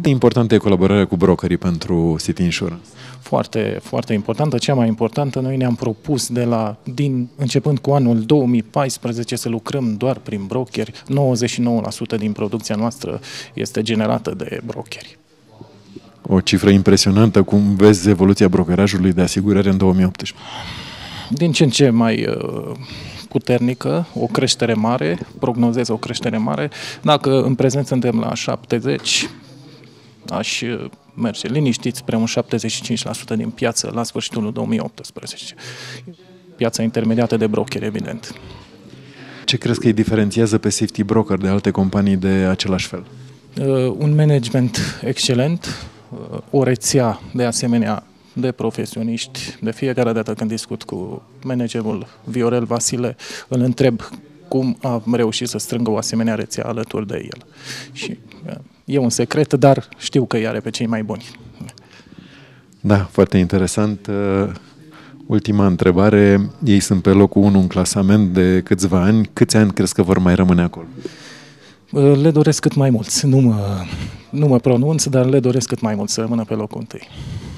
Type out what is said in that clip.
de importantă e colaborarea cu brokerii pentru City Insurance? Foarte, foarte importantă. Cea mai importantă, noi ne-am propus începând cu anul 2014 să lucrăm doar prin brokeri. 99% din producția noastră este generată de brokeri. O cifră impresionantă. Cum vezi evoluția brokerajului de asigurări în 2018? Din ce în ce mai puternică, o creștere mare, prognozez o creștere mare. Dacă în prezent suntem la 70, aș merge liniștit spre un 75% din piață la sfârșitul lui 2018. Piața intermediată de brokeri, evident. Ce crezi că îi diferențiază pe Safety Broker de alte companii de același fel? Un management excelent, o rețea de asemenea de profesioniști. De fiecare dată când discut cu managerul Viorel Vasile, îl întreb cum a reușit să strângă o asemenea rețea alături de el. Și e un secret, dar știu că îi are pe cei mai buni. Da, foarte interesant. Ultima întrebare. Ei sunt pe locul 1 în clasament de câțiva ani. Câți ani crezi că vor mai rămâne acolo? Le doresc cât mai mulți. Nu mă pronunț, dar le doresc cât mai mult să rămână pe locul 1.